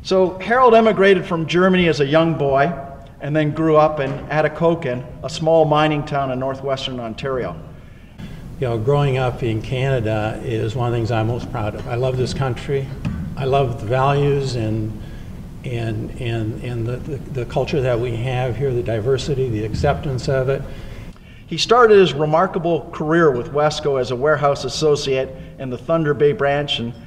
So Harold emigrated from Germany as a young boy and then grew up in Atikokan, a small mining town in northwestern Ontario. You know, growing up in Canada is one of the things I'm most proud of. I love this country. I love the values and the culture that we have here, the diversity, the acceptance of it. He started his remarkable career with Wesco as a warehouse associate in the Thunder Bay branch in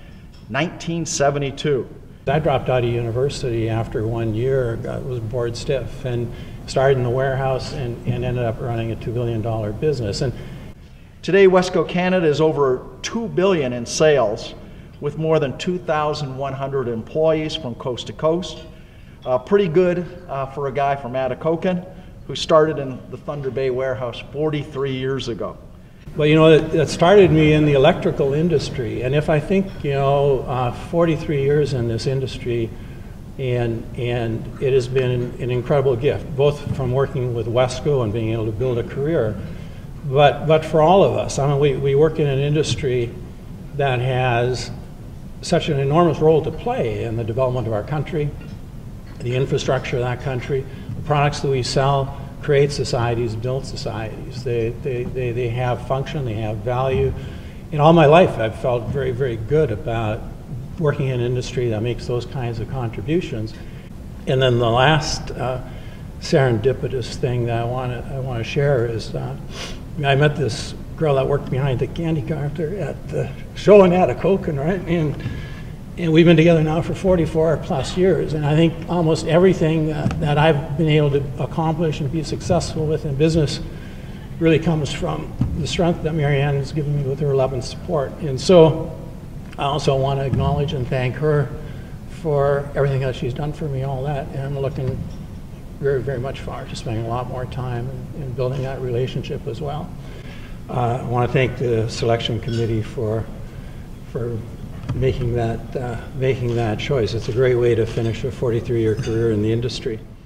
1972. I dropped out of university after 1 year, was bored stiff, and started in the warehouse and ended up running a $2 billion business. And today, Wesco Canada is over $2 billion in sales, with more than 2,100 employees from coast to coast. Pretty good for a guy from Atikokan who started in the Thunder Bay warehouse 43 years ago. Well, you know, that started me in the electrical industry, and if I think, you know, 43 years in this industry, and it has been an incredible gift, both from working with Wesco and being able to build a career, but for all of us. I mean, we work in an industry that has such an enormous role to play in the development of our country, the infrastructure of that country, the products that we sell create societies, build societies. They have function, they have value. In all my life, I've felt very, very good about working in an industry that makes those kinds of contributions. And then the last serendipitous thing that I want to share is I met this girl that worked behind the candy counter at the show in Atikokan, right? And we've been together now for 44 plus years, and I think almost everything that I've been able to accomplish and be successful with in business really comes from the strength that Marianne has given me with her love and support. And so I also want to acknowledge and thank her for everything that she's done for me, all that, and I'm looking very, very much forward to spending a lot more time in building that relationship as well. I want to thank the selection committee for making that choice. It's a great way to finish a 43-year career in the industry.